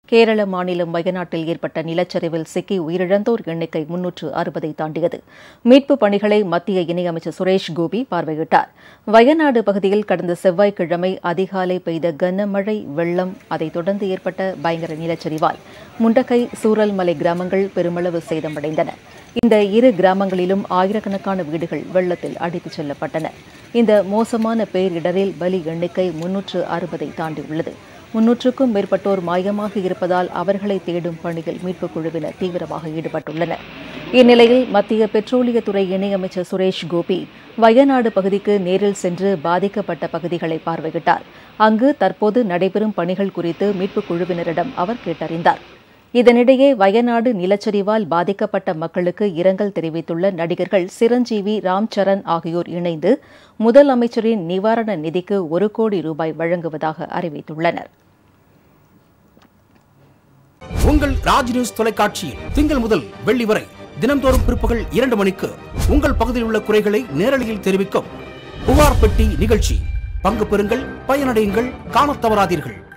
கேரள மாநிலம் வயநாட்டில் ஏற்பட்ட நிலச்சரிவில் சிக்கி உயிரிழந்தோர் எண்ணிக்கை 360 தாண்டியது. மீட்புப் பணிகளை மத்திய இணையமைச்சர் சுரேஷ் கோபி பார்வையிட்டார். வயநாடு பகுதியில் கடந்த செவ்வாய்க்கிழமை அதிகாலை பெய்த கனமழை, வெள்ளம், அதைத் தொடர்ந்து ஏற்பட்ட பயங்கர நிலச்சரிவால் முண்டக்கை, சூரல்மலை கிராமங்கள் பெருமளவு சேதமடைந்தன. இந்த இரு கிராமங்களிலும் ஆயிரக்கணக்கான வீடுகள் வெள்ளத்தில் அடித்துச் செல்லப்பட்டன. இந்த மோசமான பேரிடரில் பலி எண்ணிக்கை 360 தாண்டியுள்ளது. 300க்கும் மேற்பட்டோர் மாயமாக இருப்பதால் அவர்களை தேடும் பணியில் மீட்புக் குழுவினர் தீவிரமாக ஈடுபட்டுள்ளனர். இந்நிலையில் மத்திய பெட்ரோலியத்துறை இணையமைச்சர் சுரேஷ் கோபி வயநாடு பகுதிக்கு நேரில் சென்று பாதிக்கப்பட்ட பகுதிகளை பார்வையிட்டார். அங்கு தற்போது நடைபெறும் பணிகள் குறித்து மீட்புக் குழுவினரிடம் அவர் கேட்டறிந்தார். இதனிடையே வயநாடு நிலச்சரிவால் பாதிக்கப்பட்ட மக்களுக்கு இரங்கல் தெரிவித்துள்ள நடிகர்கள் சிரஞ்சீவி, ராம் சரண் ஆகியோர் இணைந்து முதலமைச்சரின் நிவாரண நிதிக்கு 1 கோடி ரூபாய் வழங்குவதாக அறிவித்துள்ளனர். உங்கள் ராஜ் நியூஸ் தொலைக்காட்சியில் திங்கள் முதல் வெள்ளி வரை தினந்தோறும் பிற்பகல் 2 மணிக்கு உங்கள் பகுதியில் உள்ள குறைகளை நேரலையில் தெரிவிக்கும் புகார் பெட்டி நிகழ்ச்சி. பங்கு பெறுங்கள், பயனடையுங்கள், காணத் தவறாதீர்கள்.